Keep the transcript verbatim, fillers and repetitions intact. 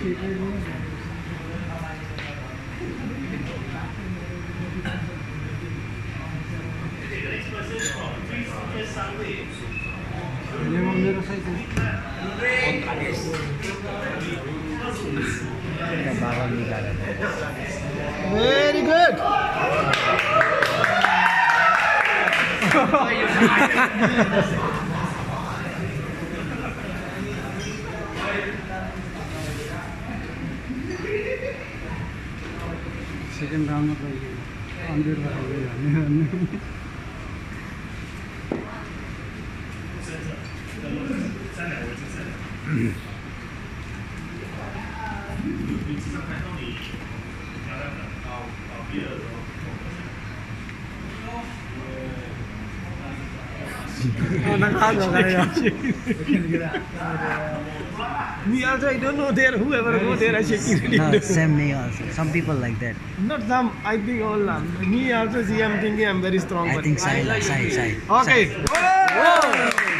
Very good. Second round of hundred. Me also, I don't know there, whoever go there, I shaking. No, same me also. Some people like that. Not some, I think all. Um, me also see, I'm thinking I'm very strong. I think side, side, side. Okay. Side. Whoa!